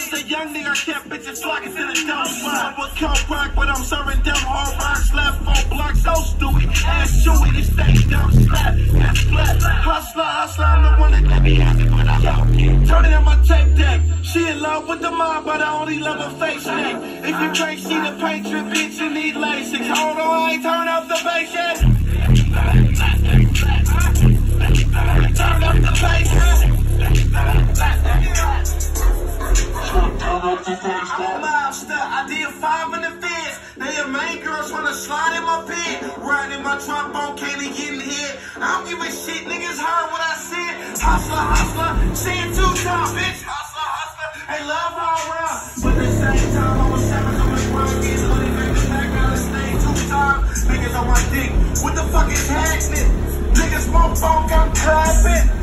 was a young nigga, I kept bitches flocking to the dump spot. I was cold rock, but I'm serving dumb hard rock. Slap 4 blocks, so stupid. Ass chewy, this thing dumb slap. That's flat. Hustler, I'm the one that let me have it when I love you. Turning on my tape deck. She in love with the mob, but I only love her face neck. If you can't see the picture, bitch, you need LASIK. Hold on, I ain't turn up the bass yet. Turn up the bass yet. I did 5 in the fence. Now your main girls wanna slide in my bed. Riding in my trombone, can't get in here. I don't give a shit, niggas heard what I said. Hustler, saying 2 times, bitch. Hustler, hey, love all around. But at the same time, I was savage on the grind, getting money, back to back, out of stage 2 times. Niggas on my dick, what the fuck is happening? Niggas, my phone got clapping.